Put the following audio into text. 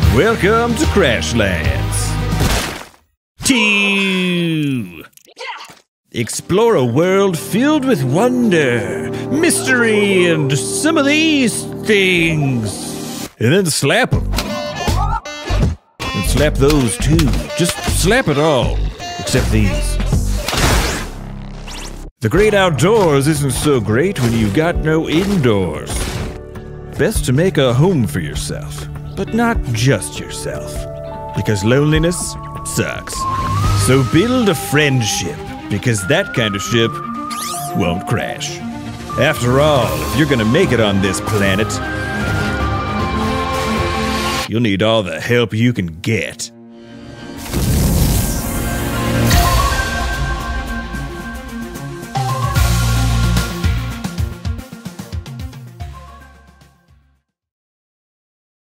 Welcome to Crashlands. 2. Explore a world filled with wonder, mystery, and some of these things. And then slap them. And slap those too. Just slap it all. Except these. The great outdoors isn't so great when you've got no indoors. Best to make a home for yourself, but not just yourself. Because loneliness sucks. So build a friendship, because that kind of ship won't crash. After all, if you're gonna make it on this planet, you'll need all the help you can get.